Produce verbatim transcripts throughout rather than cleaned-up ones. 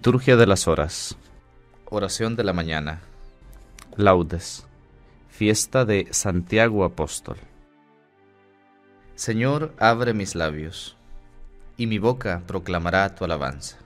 Liturgia de las Horas. Oración de la mañana. Laudes. Fiesta de Santiago Apóstol. Señor, abre mis labios, y mi boca proclamará tu alabanza.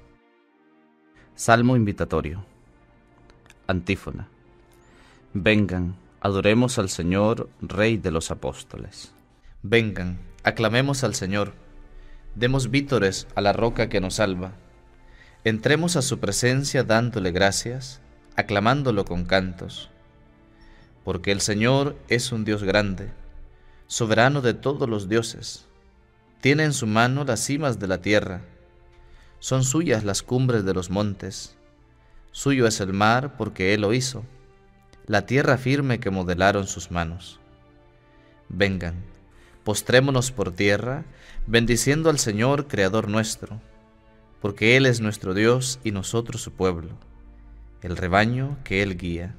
Salmo invitatorio. Antífona. Vengan, adoremos al Señor, Rey de los Apóstoles. Vengan, aclamemos al Señor, demos vítores a la roca que nos salva. Entremos a su presencia dándole gracias, aclamándolo con cantos. Porque el Señor es un Dios grande, soberano de todos los dioses. Tiene en su mano las cimas de la tierra, son suyas las cumbres de los montes. Suyo es el mar porque Él lo hizo, la tierra firme que modelaron sus manos. Vengan, postrémonos por tierra, bendiciendo al Señor, Creador nuestro, porque Él es nuestro Dios y nosotros su pueblo, el rebaño que Él guía.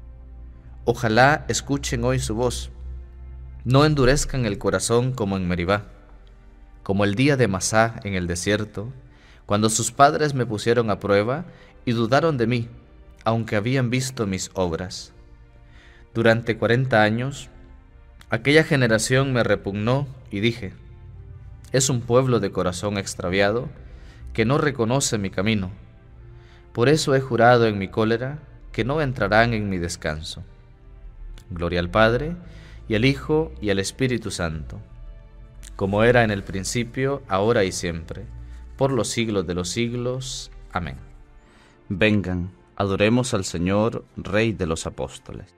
Ojalá escuchen hoy su voz, no endurezcan el corazón como en Meribá, como el día de Masá en el desierto, cuando sus padres me pusieron a prueba y dudaron de mí, aunque habían visto mis obras. Durante cuarenta años, aquella generación me repugnó y dije, es un pueblo de corazón extraviado que no reconoce mi camino. Por eso he jurado en mi cólera que no entrarán en mi descanso. Gloria al Padre, y al Hijo, y al Espíritu Santo, como era en el principio, ahora y siempre, por los siglos de los siglos. Amén. Vengan, adoremos al Señor, Rey de los Apóstoles.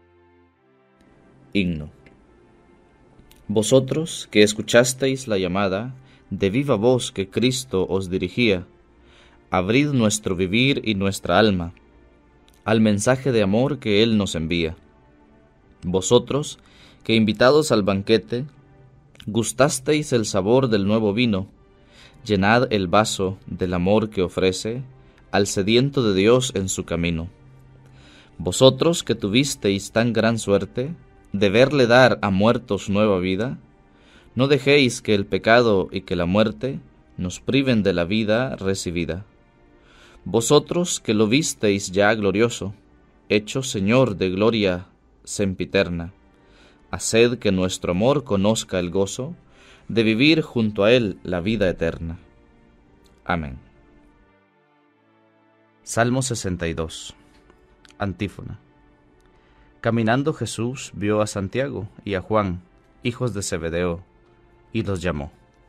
Himno. Vosotros que escuchasteis la llamada de viva voz que Cristo os dirigía, abrid nuestro vivir y nuestra alma al mensaje de amor que Él nos envía. Vosotros que invitados al banquete gustasteis el sabor del nuevo vino, llenad el vaso del amor que ofrece al sediento de Dios en su camino. Vosotros que tuvisteis tan gran suerte de verle dar a muertos nueva vida, no dejéis que el pecado y que la muerte nos priven de la vida recibida. Vosotros que lo visteis ya glorioso, hecho Señor de gloria sempiterna, haced que nuestro amor conozca el gozo de vivir junto a Él la vida eterna. Amén. Salmo sesenta y dos. Antífona. Caminando Jesús vio a Santiago y a Juan, hijos de Zebedeo, y los llamó.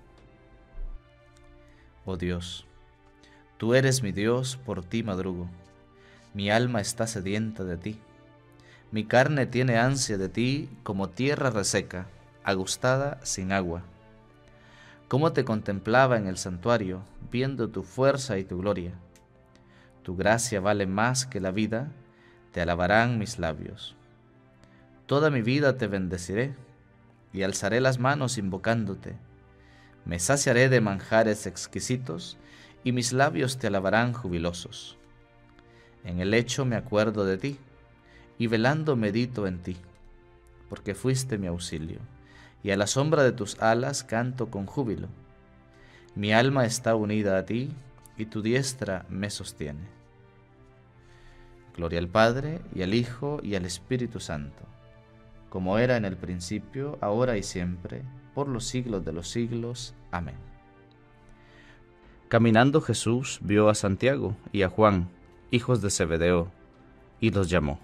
Oh Dios, tú eres mi Dios, por ti madrugo. Mi alma está sedienta de ti. Mi carne tiene ansia de ti como tierra reseca, agustada sin agua. Cómo te contemplaba en el santuario, viendo tu fuerza y tu gloria. Tu gracia vale más que la vida, te alabarán mis labios. Toda mi vida te bendeciré, y alzaré las manos invocándote. Me saciaré de manjares exquisitos, y mis labios te alabarán jubilosos. En el lecho me acuerdo de ti, y velando medito en ti, porque fuiste mi auxilio, y a la sombra de tus alas canto con júbilo. Mi alma está unida a ti, y tu diestra me sostiene. Gloria al Padre, y al Hijo, y al Espíritu Santo, como era en el principio, ahora y siempre, por los siglos de los siglos. Amén. Caminando Jesús vio a Santiago y a Juan, hijos de Zebedeo, y los llamó.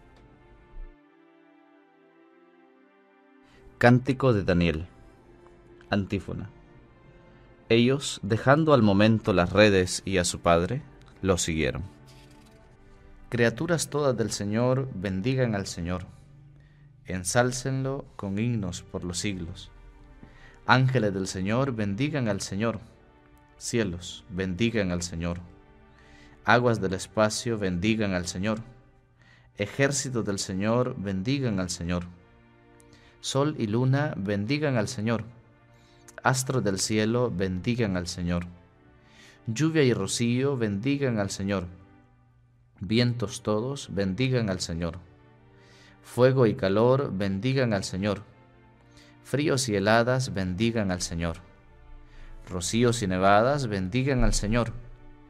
Cántico de Daniel. Antífona. Ellos, dejando al momento las redes y a su padre, lo siguieron. Criaturas todas del Señor, bendigan al Señor. Ensálcenlo con himnos por los siglos. Ángeles del Señor, bendigan al Señor. Cielos, bendigan al Señor. Aguas del espacio, bendigan al Señor. Ejércitos del Señor, bendigan al Señor. Sol y luna, bendigan al Señor. Astros del cielo, bendigan al Señor. Lluvia y rocío, bendigan al Señor. Vientos todos, bendigan al Señor. Fuego y calor, bendigan al Señor. Fríos y heladas, bendigan al Señor. Rocíos y nevadas, bendigan al Señor.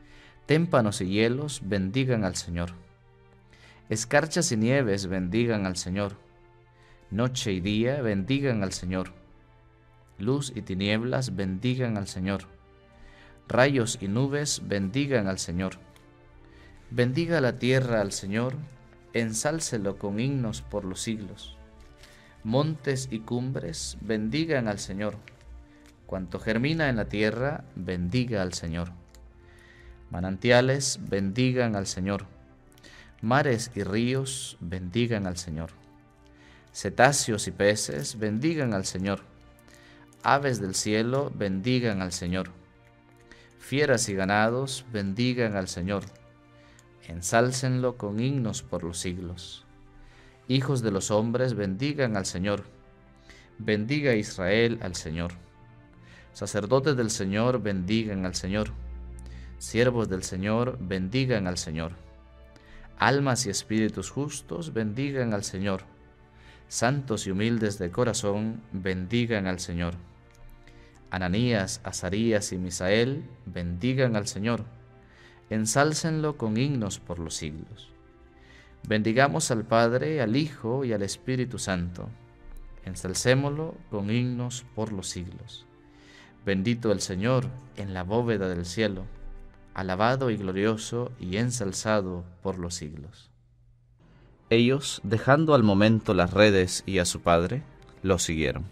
Témpanos y hielos bendigan al Señor. Escarchas y nieves bendigan al Señor. Noche y día bendigan al Señor. Luz y tinieblas bendigan al Señor. Rayos y nubes bendigan al Señor. Bendiga la tierra al Señor, ensálcelo con himnos por los siglos. Montes y cumbres bendigan al Señor. Cuanto germina en la tierra, bendiga al Señor. Manantiales bendigan al Señor. Mares y ríos bendigan al Señor. Cetáceos y peces bendigan al Señor. Aves del cielo bendigan al Señor. Fieras y ganados bendigan al Señor. Ensálcenlo con himnos por los siglos. Hijos de los hombres bendigan al Señor. Bendiga Israel al Señor. Sacerdotes del Señor bendigan al Señor. Siervos del Señor bendigan al Señor. Almas y espíritus justos bendigan al Señor. Santos y humildes de corazón bendigan al Señor. Ananías, Azarías y Misael bendigan al Señor. Ensálcenlo con himnos por los siglos. Bendigamos al Padre, al Hijo y al Espíritu Santo. Ensalcémoslo con himnos por los siglos. Bendito el Señor en la bóveda del cielo, alabado y glorioso y ensalzado por los siglos. Ellos, dejando al momento las redes y a su padre, lo siguieron.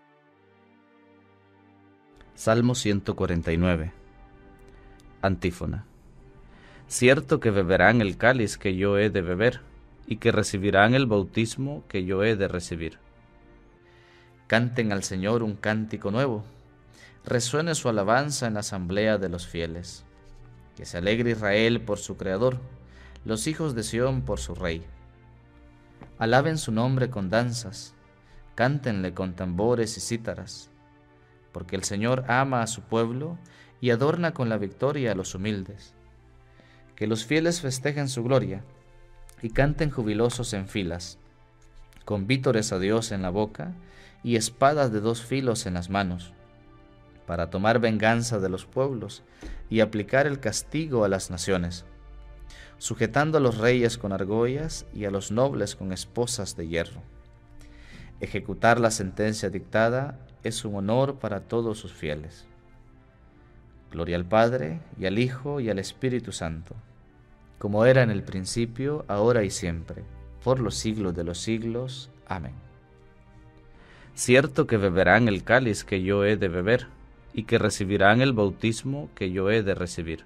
Salmo ciento cuarenta y nueve. Antífona. Cierto que beberán el cáliz que yo he de beber, y que recibirán el bautismo que yo he de recibir. Canten al Señor un cántico nuevo, resuene su alabanza en la asamblea de los fieles. Que se alegre Israel por su Creador, los hijos de Sión por su Rey. Alaben su nombre con danzas, cántenle con tambores y cítaras, porque el Señor ama a su pueblo y adorna con la victoria a los humildes. Que los fieles festejen su gloria y canten jubilosos en filas, con vítores a Dios en la boca y espadas de dos filos en las manos, para tomar venganza de los pueblos y aplicar el castigo a las naciones, sujetando a los reyes con argollas y a los nobles con esposas de hierro. Ejecutar la sentencia dictada es un honor para todos sus fieles. Gloria al Padre, y al Hijo, y al Espíritu Santo, como era en el principio, ahora y siempre, por los siglos de los siglos. Amén. Cierto que beberán el cáliz que yo he de beber, y que recibirán el bautismo que yo he de recibir.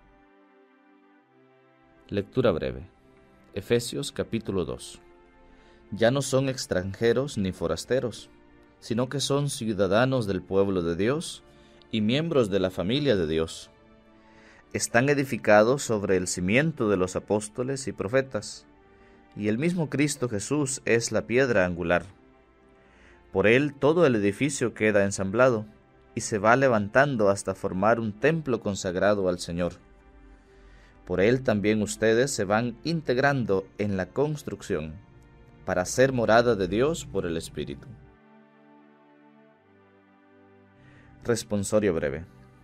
Lectura breve. Efesios capítulo dos. Ya no son extranjeros ni forasteros, sino que son ciudadanos del pueblo de Dios y miembros de la familia de Dios. Están edificados sobre el cimiento de los apóstoles y profetas, y el mismo Cristo Jesús es la piedra angular. Por él todo el edificio queda ensamblado, y se va levantando hasta formar un templo consagrado al Señor. Por él también ustedes se van integrando en la construcción, para ser morada de Dios por el Espíritu. Responsorio breve.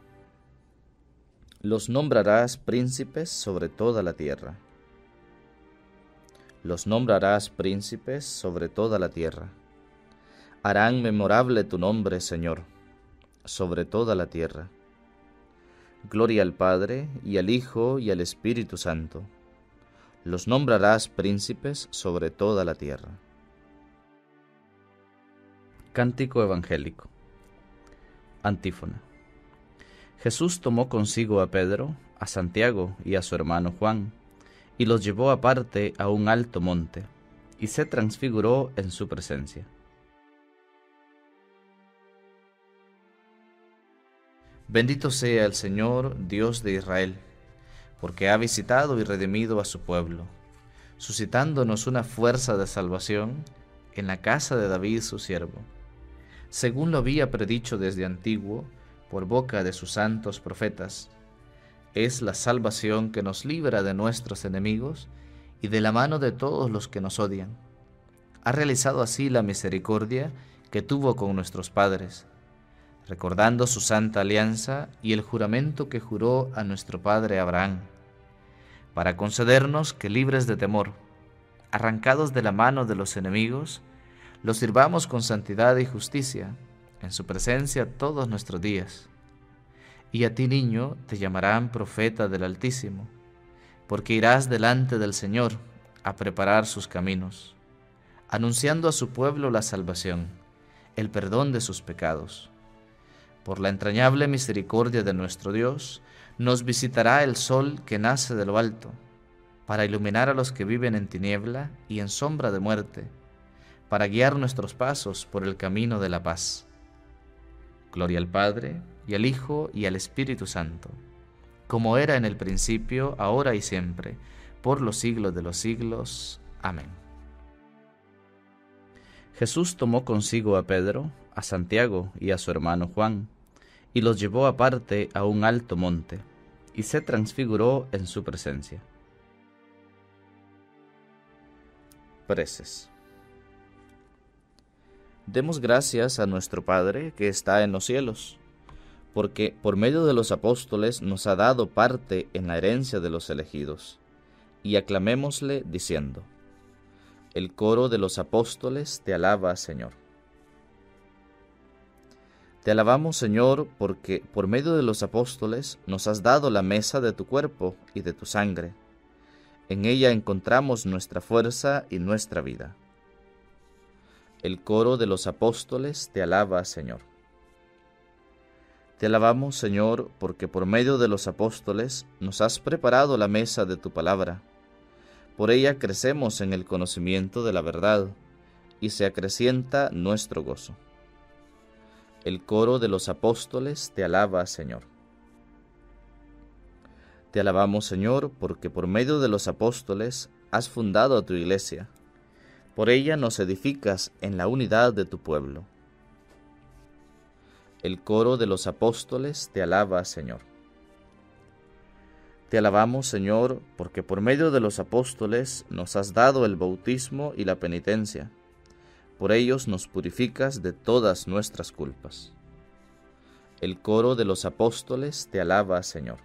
Los nombrarás príncipes sobre toda la tierra. Los nombrarás príncipes sobre toda la tierra. Harán memorable tu nombre, Señor, sobre toda la tierra. Gloria al Padre, y al Hijo, y al Espíritu Santo. Los nombrarás príncipes sobre toda la tierra. Cántico evangélico. Antífona. Jesús tomó consigo a Pedro, a Santiago y a su hermano Juan, y los llevó aparte a un alto monte, y se transfiguró en su presencia. Bendito sea el Señor, Dios de Israel, porque ha visitado y redimido a su pueblo, suscitándonos una fuerza de salvación en la casa de David su siervo, según lo había predicho desde antiguo, por boca de sus santos profetas. Es la salvación que nos libra de nuestros enemigos y de la mano de todos los que nos odian. Ha realizado así la misericordia que tuvo con nuestros padres, recordando su santa alianza y el juramento que juró a nuestro padre Abraham, para concedernos que, libres de temor, arrancados de la mano de los enemigos, los sirvamos con santidad y justicia en su presencia todos nuestros días. Y a ti, niño, te llamarán profeta del Altísimo, porque irás delante del Señor a preparar sus caminos, anunciando a su pueblo la salvación, el perdón de sus pecados. Por la entrañable misericordia de nuestro Dios, nos visitará el sol que nace de lo alto, para iluminar a los que viven en tiniebla y en sombra de muerte, para guiar nuestros pasos por el camino de la paz. Gloria al Padre, y al Hijo, y al Espíritu Santo, como era en el principio, ahora y siempre, por los siglos de los siglos. Amén. Jesús tomó consigo a Pedro, a Santiago y a su hermano Juan, y los llevó aparte a un alto monte, y se transfiguró en su presencia. Preces. Demos gracias a nuestro Padre que está en los cielos, porque por medio de los apóstoles nos ha dado parte en la herencia de los elegidos, y aclamémosle diciendo: el coro de los apóstoles te alaba, Señor. Te alabamos, Señor, porque por medio de los apóstoles nos has dado la mesa de tu cuerpo y de tu sangre. En ella encontramos nuestra fuerza y nuestra vida. El coro de los apóstoles te alaba, Señor. Te alabamos, Señor, porque por medio de los apóstoles nos has preparado la mesa de tu palabra. Por ella crecemos en el conocimiento de la verdad, y se acrecienta nuestro gozo. El coro de los apóstoles te alaba, Señor. Te alabamos, Señor, porque por medio de los apóstoles has fundado a tu iglesia. Por ella nos edificas en la unidad de tu pueblo. El coro de los apóstoles te alaba, Señor. Te alabamos, Señor, porque por medio de los apóstoles nos has dado el bautismo y la penitencia. Por ellos nos purificas de todas nuestras culpas. El coro de los apóstoles te alaba, Señor.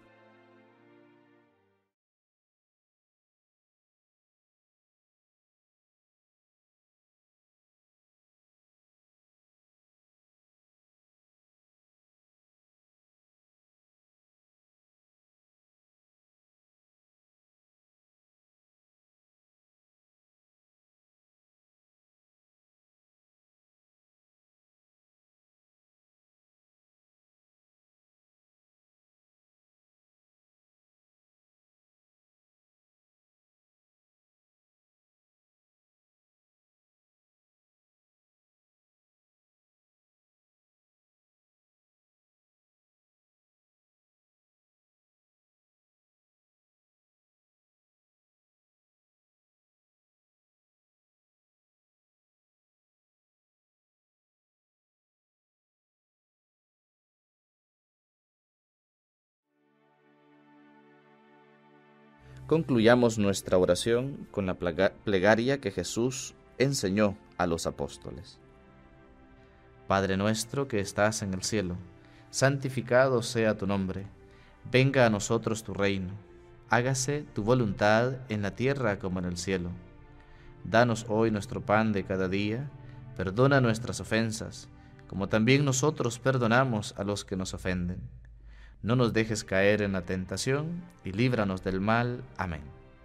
Concluyamos nuestra oración con la plegaria que Jesús enseñó a los apóstoles. Padre nuestro que estás en el cielo, santificado sea tu nombre. Venga a nosotros tu reino. Hágase tu voluntad en la tierra como en el cielo. Danos hoy nuestro pan de cada día. Perdona nuestras ofensas, como también nosotros perdonamos a los que nos ofenden. No nos dejes caer en la tentación, y líbranos del mal. Amén.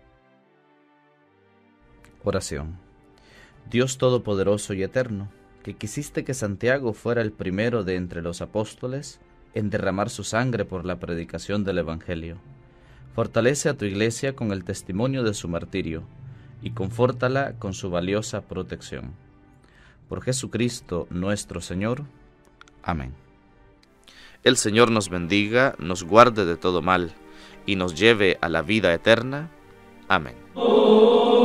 Oración. Dios Todopoderoso y Eterno, que quisiste que Santiago fuera el primero de entre los apóstoles en derramar su sangre por la predicación del Evangelio, fortalece a tu Iglesia con el testimonio de su martirio, y confórtala con su valiosa protección. Por Jesucristo nuestro Señor. Amén. El Señor nos bendiga, nos guarde de todo mal, y nos lleve a la vida eterna. Amén.